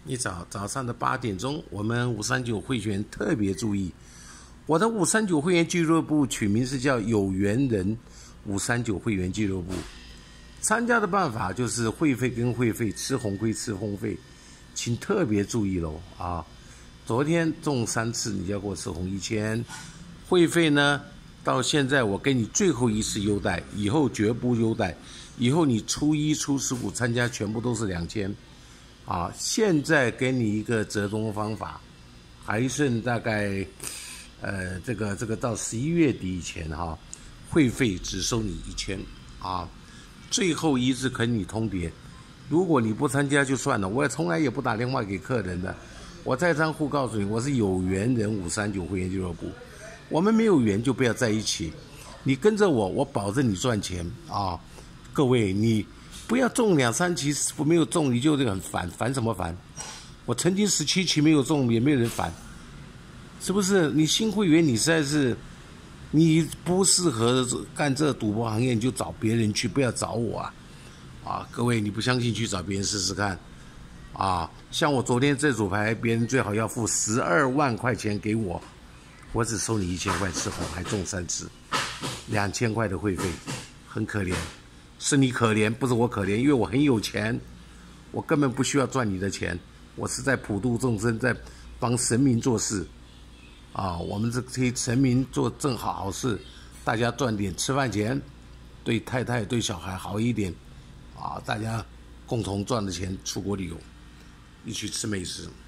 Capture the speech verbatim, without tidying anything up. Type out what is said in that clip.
一早早上的八点钟，我们五三九会员特别注意，我的五三九会员俱乐部取名是叫有缘人五三九会员俱乐部。参加的办法就是会费跟会费，吃红亏吃红费，请特别注意喽啊！昨天中三次，你就要给我吃红一千。会费呢，到现在我给你最后一次优待，以后绝不优待。以后你初一、初十五参加全部都是两千，啊！现在给你一个折中方法，还剩大概，呃，这个这个到十一月底以前哈、啊，会费只收你一千啊。最后一次跟你通牒，如果你不参加就算了，我也从来也不打电话给客人的。我在账户告诉你，我是有缘人五三九会员俱乐部，我们没有缘就不要在一起。你跟着我，我保证你赚钱啊！各位，你不要中两三期没有中，你就这个很烦，烦什么烦？我曾经十七期没有中，也没有人烦，是不是？你新会员，你实在是。你不适合干这赌博行业，你就找别人去，不要找我啊！啊，各位，你不相信去找别人试试看啊！像我昨天这组牌，别人最好要付十二万块钱给我，我只收你一千块吃红，还中三次，两千块的会费，很可怜，是你可怜，不是我可怜，因为我很有钱，我根本不需要赚你的钱，我是在普度众生，在帮神明做事。啊，我们这替神明做正好好事，大家赚点吃饭钱，对太太对小孩好一点，啊，大家共同赚的钱出国旅游，一起吃美食。